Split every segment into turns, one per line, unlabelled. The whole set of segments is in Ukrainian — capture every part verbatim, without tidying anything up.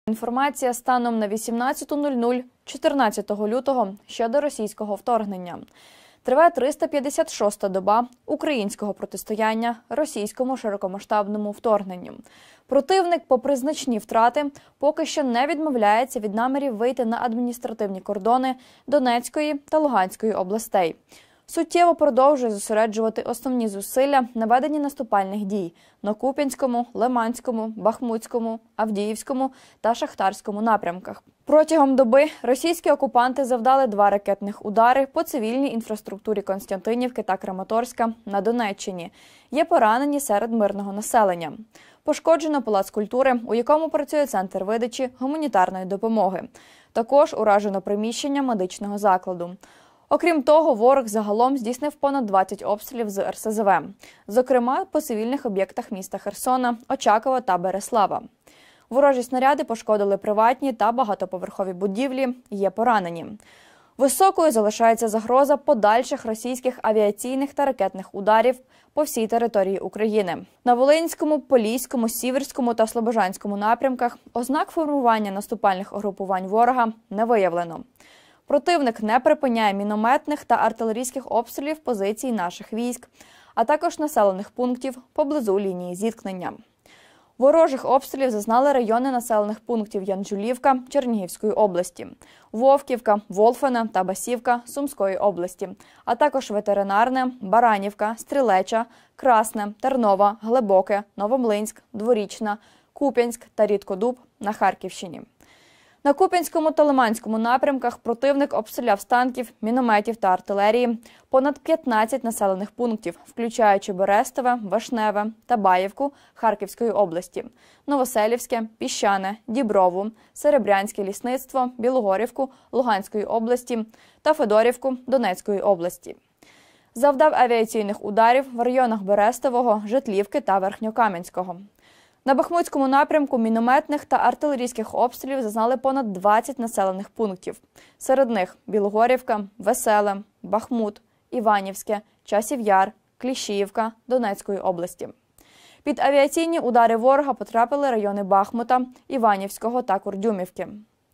Інформація станом на вісімнадцяту нуль нуль чотирнадцятого лютого щодо російського вторгнення. Триває триста п'ятдесят шоста доба українського протистояння російському широкомасштабному вторгненню. Противник, попри значні втрати, поки що не відмовляється від намірів вийти на адміністративні кордони Донецької та Луганської областей. Суттєво продовжує зосереджувати основні зусилля на веденні наступальних дій на Куп'янському, Лиманському, Бахмутському, Авдіївському та Шахтарському напрямках. Протягом доби російські окупанти завдали два ракетних удари по цивільній інфраструктурі Константинівки та Краматорська на Донеччині. Є поранені серед мирного населення. Пошкоджено палац культури, у якому працює центр видачі гуманітарної допомоги. Також уражено приміщення медичного закладу. Окрім того, ворог загалом здійснив понад двадцять обстрілів з ер ес зе ве, зокрема по цивільних об'єктах міста Херсона, Очакова та Береслава. Ворожі снаряди пошкодили приватні та багатоповерхові будівлі, є поранені. Високою залишається загроза подальших російських авіаційних та ракетних ударів по всій території України. На Волинському, Поліському, Сіверському та Слобожанському напрямках ознак формування наступальних угрупувань ворога не виявлено. Противник не припиняє мінометних та артилерійських обстрілів позицій наших військ, а також населених пунктів поблизу лінії зіткнення. Ворожих обстрілів зазнали райони населених пунктів Янджулівка Чернігівської області, Вовківка, Волфине та Басівка Сумської області, а також Ветеринарне, Баранівка, Стрілеча, Красне, Тернова, Глибоке, Новомлинськ, Дворічна, Куп'янськ та Рідкодуб на Харківщині. На Куп'янському та Лиманському напрямках противник обстріляв з танків, мінометів та артилерії понад п'ятнадцять населених пунктів, включаючи Берестове, Вишневе та Баївку Харківської області, Новоселівське, Піщане, Діброву, Серебрянське лісництво, Білогорівку Луганської області та Федорівку Донецької області. Завдав авіаційних ударів в районах Берестового, Житлівки та Верхньокам'янського. На Бахмутському напрямку мінометних та артилерійських обстрілів зазнали понад двадцять населених пунктів. Серед них Білогорівка, Веселе, Бахмут, Іванівське, Часів Яр, Кліщіївка Донецької області. Під авіаційні удари ворога потрапили райони Бахмута, Іванівського та Курдюмівки.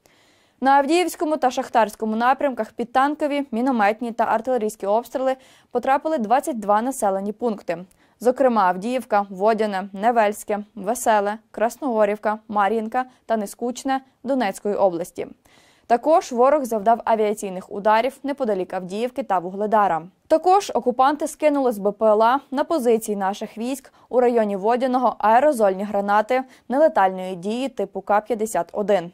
На Авдіївському та Шахтарському напрямках під танкові, мінометні та артилерійські обстріли потрапили двадцять два населені пункти. Зокрема, Авдіївка, Водяне, Невельське, Веселе, Красногорівка, Мар'їнка та Нескучне Донецької області. Також ворог завдав авіаційних ударів неподалік Авдіївки та Вугледара. Також окупанти скинули з бе пе ел а на позиції наших військ у районі Водяного аерозольні гранати нелетальної дії типу ка п'ятдесят один.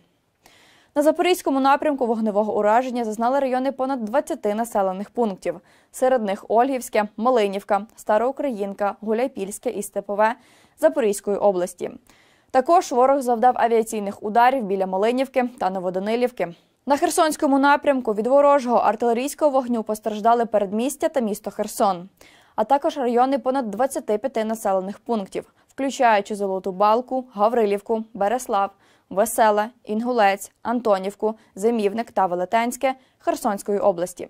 На Запорізькому напрямку вогневого ураження зазнали райони понад двадцяти населених пунктів. Серед них Ольгівське, Малинівка, Староукраїнка, Гуляйпільське і Степове Запорізької області. Також ворог завдав авіаційних ударів біля Малинівки та Новоданилівки. На Херсонському напрямку від ворожого артилерійського вогню постраждали передмістя та місто Херсон, а також райони понад двадцяти п'яти населених пунктів, включаючи Золоту Балку, Гаврилівку, Береслав, Веселе, Інгулець, Антонівку, Зимівник та Велетенське Херсонської області.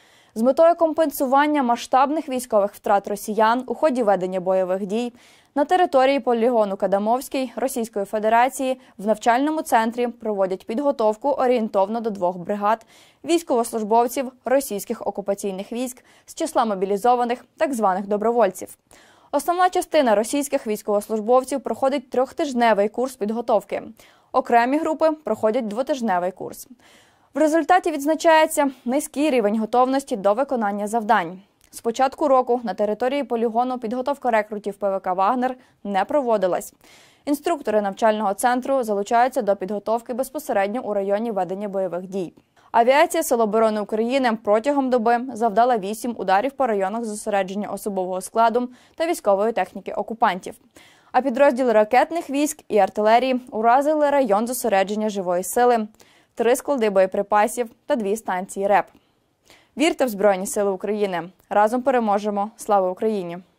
З метою компенсування масштабних військових втрат росіян у ході ведення бойових дій на території полігону Кадамовський Російської Федерації в навчальному центрі проводять підготовку орієнтовно до двох бригад військовослужбовців російських окупаційних військ з числа мобілізованих так званих добровольців. Основна частина російських військовослужбовців проходить трьохтижневий курс підготовки. Окремі групи проходять двотижневий курс. В результаті відзначається низький рівень готовності до виконання завдань. З початку року на території полігону підготовка рекрутів пе ве ка «Вагнер» не проводилась. Інструктори навчального центру залучаються до підготовки безпосередньо у районі ведення бойових дій. Авіація Сил оборони України протягом доби завдала вісім ударів по районах зосередження особового складу та військової техніки окупантів. А підрозділи ракетних військ і артилерії уразили район зосередження живої сили, три склади боєприпасів та дві станції РЕП. Вірте в Збройні Сили України! Разом переможемо! Слава Україні!